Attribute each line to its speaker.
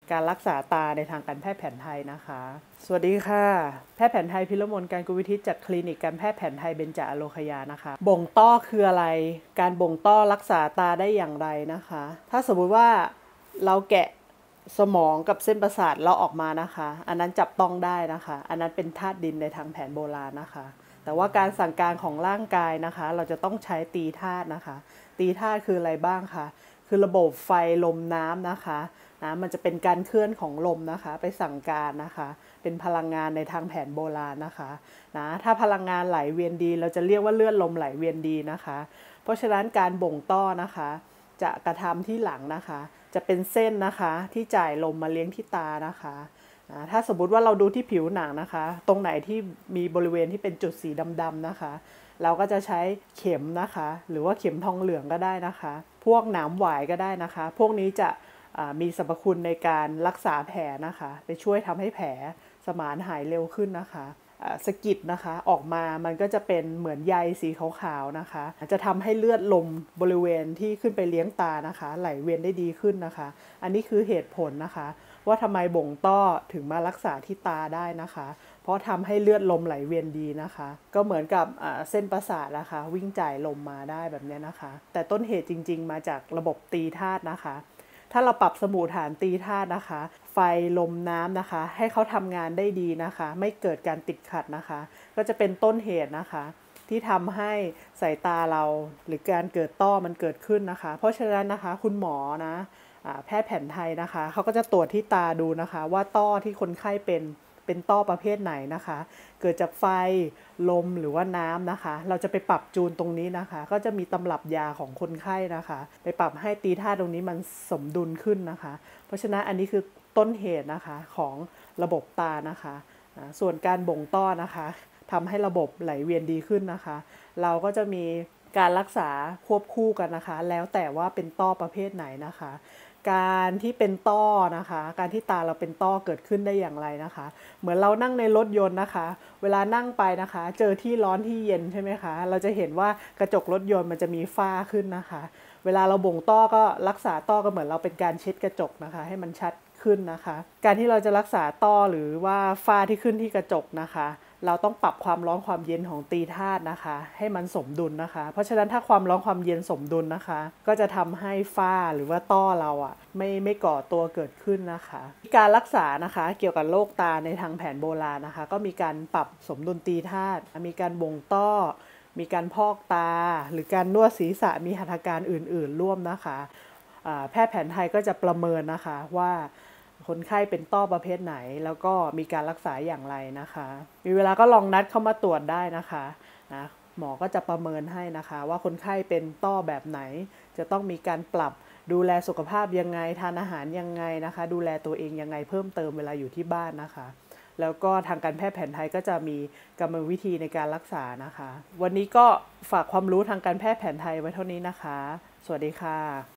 Speaker 1: การรักษาตาในทางการแพทย์แผนไทยนะคะสวัสดีค่ะแพทย์แผนไทยพิรมนการกุลวิทิตจากคลินิกการแพทย์แผนไทยเบญจอโลคยานะคะบ่งต้อคืออะไรการบ่งต้อรักษาตาได้อย่างไรนะคะถ้าสมมุติว่าเราแกะสมองกับเส้นประสาทเราออกมานะคะอันนั้นจับต้องได้นะคะอันนั้นเป็นธาตุดินในทางแผนโบราณนะคะแต่ว่าการสั่งการของร่างกายนะคะเราจะต้องใช้ตีธาตุนะคะตีธาตุคืออะไรบ้างคะคือระบบไฟลมน้ำนะคะมันจะเป็นการเคลื่อนของลมนะคะไปสั่งการนะคะเป็นพลังงานในทางแผนโบราณนะคะถ้าพลังงานไหลเวียนดีเราจะเรียกว่าเลือดลมไหลเวียนดีนะคะเพราะฉะนั้นการบ่งต้อนะคะจะกระทำที่หลังนะคะจะเป็นเส้นนะคะที่จ่ายลมมาเลี้ยงที่ตานะคะถ้าสมมุติว่าเราดูที่ผิวหนังนะคะตรงไหนที่มีบริเวณที่เป็นจุดสีดำๆนะคะเราก็จะใช้เข็มนะคะหรือว่าเข็มทองเหลืองก็ได้นะคะพวกหนามหวายก็ได้นะคะพวกนี้จะมีสรรพคุณในการรักษาแผลนะคะไปช่วยทำให้แผลสมานหายเร็วขึ้นนะคะสะกิดนะคะออกมามันก็จะเป็นเหมือนใยสีขาวๆนะคะจะทำให้เลือดลมบริเวณที่ขึ้นไปเลี้ยงตานะคะไหลเวียนได้ดีขึ้นนะคะอันนี้คือเหตุผลนะคะว่าทำไมบ่งต้อถึงมารักษาที่ตาได้นะคะเพราะทำให้เลือดลมไหลเวียนดีนะคะก็เหมือนกับเส้นประสาทนะคะวิ่งจ่ายลมมาได้แบบนี้นะคะแต่ต้นเหตุจริงๆมาจากระบบตีธาตุนะคะถ้าเราปรับสมุฐานตีธาตุนะคะไฟลมน้ำนะคะให้เขาทำงานได้ดีนะคะไม่เกิดการติดขัดนะคะก็จะเป็นต้นเหตุนะคะที่ทำให้สายตาเราหรือการเกิดต้อมันเกิดขึ้นนะคะเพราะฉะนั้นนะคะคุณหมอนะแพทย์แผนไทยนะคะเขาก็จะตรวจที่ตาดูนะคะว่าต้อที่คนไข้เป็นต้อประเภทไหนนะคะเกิดจากไฟลมหรือว่าน้ำนะคะเราจะไปปรับจูนตรงนี้นะคะก็จะมีตำรับยาของคนไข้นะคะไปปรับให้ตีธาตุตรงนี้มันสมดุลขึ้นนะคะเพราะฉะนั้นอันนี้คือต้นเหตุนะคะของระบบตานะคะส่วนการบ่งต้อนะคะทำให้ระบบไหลเวียนดีขึ้นนะคะเราก็จะมีการรักษาควบคู่กันนะคะแล้วแต่ว่าเป็นต้อประเภทไหนนะคะการที่เป็นต้อนะคะการที่ตาเราเป็นต้อเกิดขึ้นได้อย่างไรนะคะเหมือนเรานั่งในรถยนต์นะคะเวลานั่งไปนะคะเจอที่ร้อนที่เย็นใช่ไหมคะเราจะเห็นว่ากระจกรถยนต์มันจะมีฝ้าขึ้นนะคะเวลาเราบ่งต้อก็รักษาต้อก็เหมือนเราเป็นการเช็ดกระจกนะคะให้มันชัดขึ้นนะคะการที่เราจะรักษาต้อหรือว่าฝ้าที่ขึ้นที่กระจกนะคะเราต้องปรับความร้อนความเย็นของตีธาตุนะคะให้มันสมดุลนะคะเพราะฉะนั้นถ้าความร้อนความเย็นสมดุลนะคะก็จะทำให้ฝ้าหรือว่าต้อเราไม่ก่อตัวเกิดขึ้นนะคะการรักษานะคะเกี่ยวกับโรคตาในทางแผนโบราณนะคะก็มีการปรับสมดุลตีธาตุมีการบ่งต้อมีการพอกตาหรือการนวดศีรษะมีหัตถการอื่นๆร่วมนะคะแพทย์แผนไทยก็จะประเมินนะคะว่าคนไข้เป็นต้อประเภทไหนแล้วก็มีการรักษาอย่างไรนะคะมีเวลาก็ลองนัดเข้ามาตรวจได้นะคะหมอก็จะประเมินให้นะคะว่าคนไข้เป็นต้อแบบไหนจะต้องมีการปรับดูแลสุขภาพยังไงทานอาหารยังไงนะคะดูแลตัวเองยังไงเพิ่มเติมเวลาอยู่ที่บ้านนะคะแล้วก็ทางการแพทย์แผนไทยก็จะมีกรรมวิธีในการรักษานะคะวันนี้ก็ฝากความรู้ทางการแพทย์แผนไทยไว้เท่านี้นะคะสวัสดีค่ะ